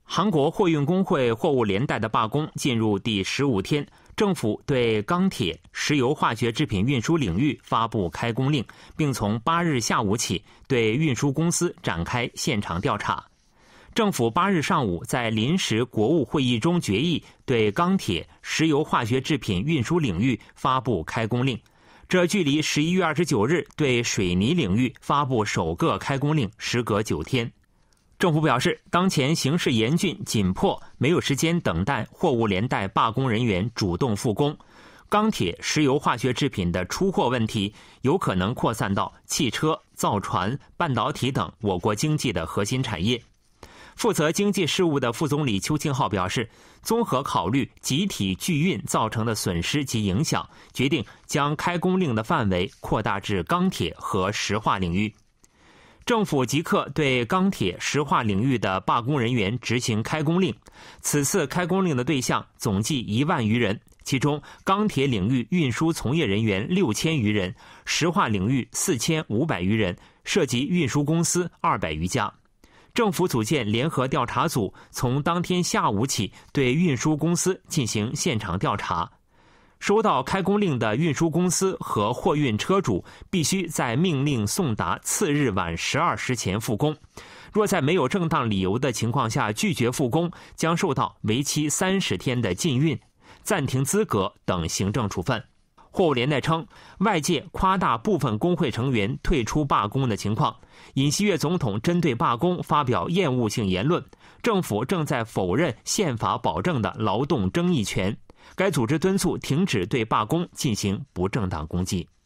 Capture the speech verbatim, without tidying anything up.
韩国货运工会货物连带的罢工进入第十五天，政府对钢铁、石油化学制品运输领域发布开工令，并从八日下午起对运输公司展开现场调查。政府八日上午在临时国务会议中决议对钢铁、石油化学制品运输领域发布开工令，这距离十一月二十九日对水泥领域发布首个开工令时隔九天。政府表示，当前形势严峻紧迫，没有时间等待货物连带罢工人员主动复工。钢铁、石油化学制品的出货问题有可能扩散到汽车、造船、半导体等我国经济的核心产业。负责经济事务的副总理邱庆浩表示，综合考虑集体拒运造成的损失及影响，决定将开工令的范围扩大至钢铁和石化领域。政府即刻对钢铁、石化领域的罢工人员执行开工令。此次开工令的对象总计一万余人，其中钢铁领域运输从业人员六千余人，石化领域四千五百余人，涉及运输公司二百余家。政府组建联合调查组，从当天下午起对运输公司进行现场调查。收到开工令的运输公司和货运车主必须在命令送达次日晚十二时前复工，若在没有正当理由的情况下拒绝复工，将受到为期三十天的禁运、暂停资格等行政处分。货物连带称，外界夸大部分工会成员退出罢工的情况，尹锡悦总统针对罢工发表厌恶性言论，政府正在否认宪法保证的劳动争议权。该组织敦促停止对罢工进行不正当攻击。